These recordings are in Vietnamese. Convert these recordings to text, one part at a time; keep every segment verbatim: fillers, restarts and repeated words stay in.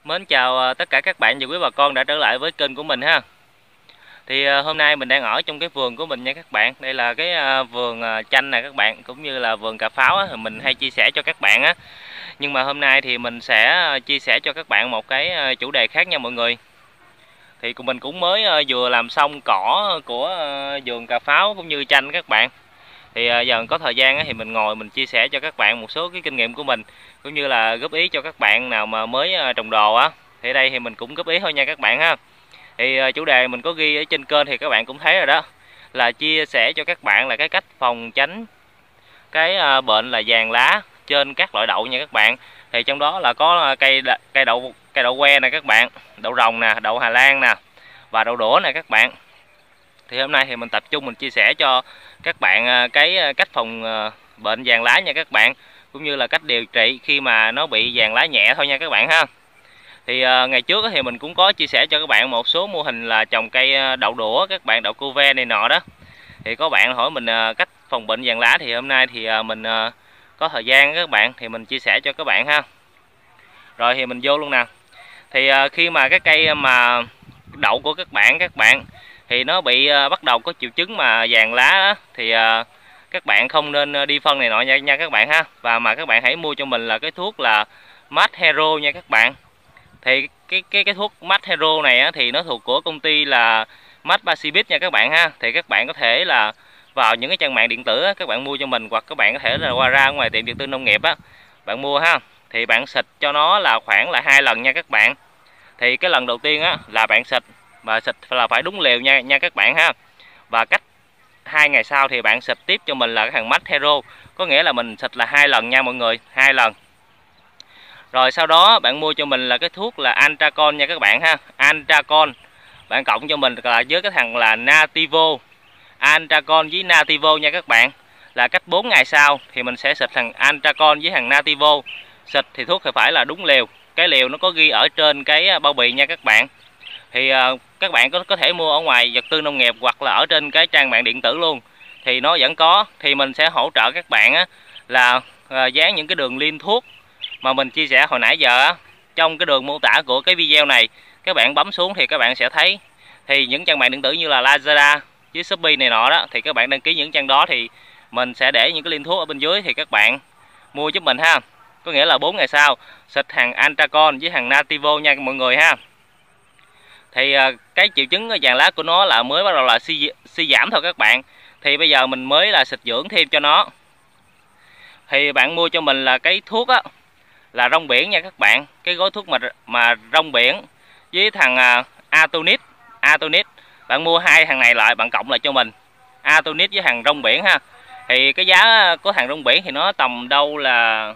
Mến chào tất cả các bạn và quý bà con đã trở lại với kênh của mình ha. Thì hôm nay mình đang ở trong cái vườn của mình nha các bạn. Đây là cái vườn chanh nè các bạn, cũng như là vườn cà pháo á, mình hay chia sẻ cho các bạn á. Nhưng mà hôm nay thì mình sẽ chia sẻ cho các bạn một cái chủ đề khác nha mọi người. Thì mình cũng mới vừa làm xong cỏ của vườn cà pháo cũng như chanh các bạn. Thì giờ có thời gian thì mình ngồi mình chia sẻ cho các bạn một số cái kinh nghiệm của mình, cũng như là góp ý cho các bạn nào mà mới trồng đồ á. Thì ở đây thì mình cũng góp ý thôi nha các bạn ha. Thì chủ đề mình có ghi ở trên kênh thì các bạn cũng thấy rồi đó, là chia sẻ cho các bạn là cái cách phòng tránh cái bệnh là vàng lá trên các loại đậu nha các bạn. Thì trong đó là có cây cây đậu cây đậu que nè các bạn, đậu rồng nè, đậu Hà Lan nè và đậu đũa nè các bạn. Thì hôm nay thì mình tập trung mình chia sẻ cho các bạn cái cách phòng bệnh vàng lá nha các bạn, cũng như là cách điều trị khi mà nó bị vàng lá nhẹ thôi nha các bạn ha. Thì uh, ngày trước thì mình cũng có chia sẻ cho các bạn một số mô hình là trồng cây đậu đũa các bạn, đậu cô ve này nọ đó. Thì có bạn hỏi mình uh, cách phòng bệnh vàng lá, thì hôm nay thì uh, mình uh, có thời gian các bạn thì mình chia sẻ cho các bạn ha. Rồi thì mình vô luôn nè. Thì uh, khi mà cái cây mà đậu của các bạn các bạn thì nó bị uh, bắt đầu có triệu chứng mà vàng lá đó, thì uh, các bạn không nên đi phân này nọ nha, nha các bạn ha. Và mà các bạn hãy mua cho mình là cái thuốc là Mad Hero nha các bạn. Thì cái cái cái thuốc Mad Hero này á, thì nó thuộc của công ty là Mad Basibit nha các bạn ha. Thì các bạn có thể là vào những cái trang mạng điện tử á, các bạn mua cho mình, hoặc các bạn có thể là qua ra ngoài tiệm điện tư nông nghiệp á, bạn mua ha. Thì bạn xịt cho nó là khoảng là hai lần nha các bạn. Thì cái lần đầu tiên á là bạn xịt, và xịt là phải đúng liều nha nha các bạn ha. Và cách hai ngày sau thì bạn xịt tiếp cho mình là cái thằng Mad Hero, có nghĩa là mình xịt là hai lần nha mọi người, hai lần. Rồi sau đó bạn mua cho mình là cái thuốc là Antracon nha các bạn ha. Antracon bạn cộng cho mình là với cái thằng là Nativo. Antracon với Nativo nha các bạn. Là cách bốn ngày sau thì mình sẽ xịt thằng Antracon với thằng Nativo. Xịt thì thuốc thì phải là đúng liều. Cái liều nó có ghi ở trên cái bao bì nha các bạn. Thì uh, các bạn có có thể mua ở ngoài vật tư nông nghiệp hoặc là ở trên cái trang mạng điện tử luôn. Thì nó vẫn có. Thì mình sẽ hỗ trợ các bạn á, là uh, dán những cái đường link thuốc mà mình chia sẻ hồi nãy giờ á, trong cái đường mô tả của cái video này. Các bạn bấm xuống thì các bạn sẽ thấy. Thì những trang mạng điện tử như là Lazada với Shopee này nọ đó, thì các bạn đăng ký những trang đó thì mình sẽ để những cái link thuốc ở bên dưới, thì các bạn mua giúp mình ha. Có nghĩa là bốn ngày sau xịt hàng Antracon với hàng Nativo nha mọi người ha. Thì cái triệu chứng vàng lá của nó là mới bắt đầu là suy, suy giảm thôi các bạn. Thì bây giờ mình mới là xịt dưỡng thêm cho nó. Thì bạn mua cho mình là cái thuốc á, là rong biển nha các bạn. Cái gói thuốc mà mà rong biển với thằng uh, Atonit. Atonit bạn mua hai thằng này lại, bạn cộng lại cho mình Atonit với thằng rong biển ha. Thì cái giá của thằng rong biển thì nó tầm đâu là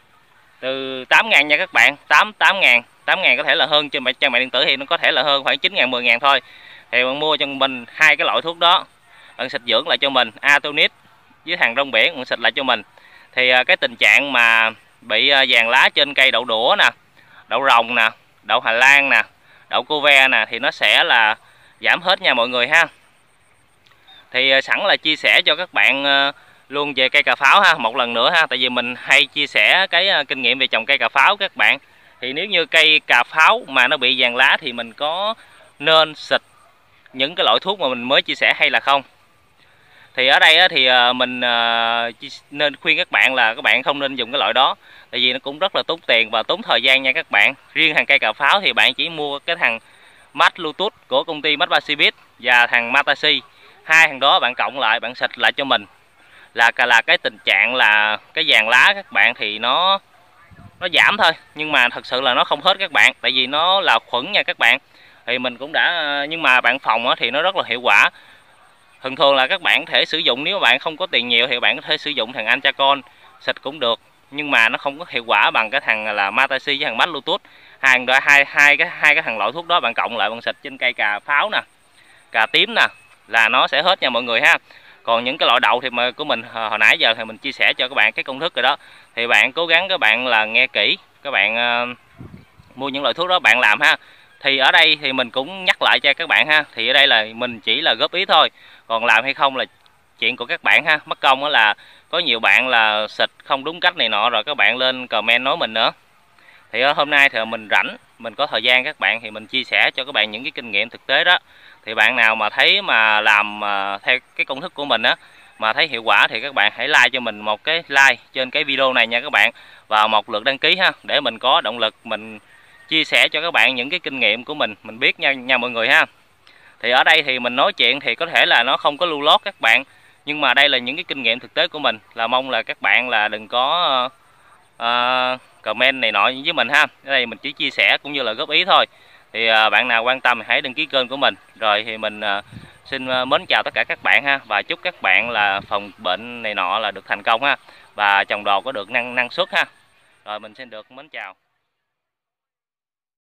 từ tám ngàn nha các bạn. tám ngàn tám ngàn có thể là hơn, trên trang mạng điện tử thì nó có thể là hơn khoảng chín ngàn mười ngàn thôi. Thì bạn mua cho mình hai cái loại thuốc đó, bạn xịt dưỡng lại cho mình Atonit với thằng rong biển, bạn xịt lại cho mình. Thì uh, cái tình trạng mà bị vàng lá trên cây đậu đũa nè, đậu rồng nè, đậu Hà Lan nè, đậu cô ve nè, thì nó sẽ là giảm hết nha mọi người ha. Thì sẵn là chia sẻ cho các bạn luôn về cây cà pháo ha, một lần nữa ha. Tại vì mình hay chia sẻ cái kinh nghiệm về trồng cây cà pháo các bạn. Thì nếu như cây cà pháo mà nó bị vàng lá thì mình có nên xịt những cái loại thuốc mà mình mới chia sẻ hay là không? Thì ở đây thì mình nên khuyên các bạn là các bạn không nên dùng cái loại đó. Tại vì nó cũng rất là tốn tiền và tốn thời gian nha các bạn. Riêng thằng cây cà pháo thì bạn chỉ mua cái thằng Mad Bluetooth của công ty Mad Basibit và thằng Matashi. Hai thằng đó bạn cộng lại, bạn xịt lại cho mình là là cái tình trạng là cái vàng lá các bạn thì nó nó giảm thôi. Nhưng mà thật sự là nó không hết các bạn. Tại vì nó là khuẩn nha các bạn. Thì mình cũng đã, nhưng mà bạn phòng thì nó rất là hiệu quả. Thường thường là các bạn có thể sử dụng, nếu mà bạn không có tiền nhiều thì bạn có thể sử dụng thằng Antracon xịt cũng được, nhưng mà nó không có hiệu quả bằng cái thằng là Matashi với thằng Mad Bluetooth. Hai hai hai cái hai cái thằng loại thuốc đó bạn cộng lại bạn xịt trên cây cà pháo nè, cà tím nè, là nó sẽ hết nha mọi người ha. Còn những cái loại đậu thì mà của mình hồi nãy giờ thì mình chia sẻ cho các bạn cái công thức rồi đó. Thì bạn cố gắng các bạn là nghe kỹ, các bạn uh, mua những loại thuốc đó bạn làm ha. Thì ở đây thì mình cũng nhắc lại cho các bạn ha. Thì ở đây là mình chỉ là góp ý thôi, còn làm hay không là chuyện của các bạn ha. Mất công đó là có nhiều bạn là xịt không đúng cách này nọ, rồi các bạn lên comment nói mình nữa. Thì hôm nay thì mình rảnh, mình có thời gian các bạn thì mình chia sẻ cho các bạn những cái kinh nghiệm thực tế đó. Thì bạn nào mà thấy mà làm uh, theo cái công thức của mình á mà thấy hiệu quả thì các bạn hãy like cho mình một cái like trên cái video này nha các bạn, và một lượt đăng ký ha, để mình có động lực mình chia sẻ cho các bạn những cái kinh nghiệm của mình mình biết nha nha mọi người ha. Thì ở đây thì mình nói chuyện thì có thể là nó không có lưu lót các bạn, nhưng mà đây là những cái kinh nghiệm thực tế của mình, là mong là các bạn là đừng có uh, comment này nọ với mình ha. Ở đây mình chỉ chia sẻ cũng như là góp ý thôi. Thì uh, bạn nào quan tâm thì hãy đăng ký kênh của mình. Rồi thì mình uh, xin uh, mến chào tất cả các bạn ha, và chúc các bạn là phòng bệnh này nọ là được thành công ha, và trồng đồ có được năng năng suất ha. Rồi mình xin được mến chào.